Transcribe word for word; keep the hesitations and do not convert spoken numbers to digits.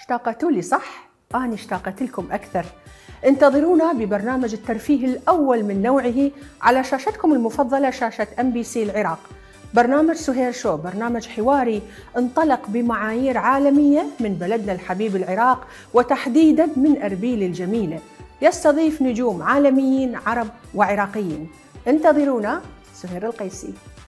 اشتاقتوا لي صح؟ أنا اشتاقت لكم أكثر. انتظرونا ببرنامج الترفيه الأول من نوعه على شاشتكم المفضلة، شاشة أم بي سي العراق. برنامج سهير شو، برنامج حواري انطلق بمعايير عالمية من بلدنا الحبيب العراق، وتحديداً من أربيل الجميلة. يستضيف نجوم عالميين عرب وعراقيين. انتظرونا. سهير القيسي.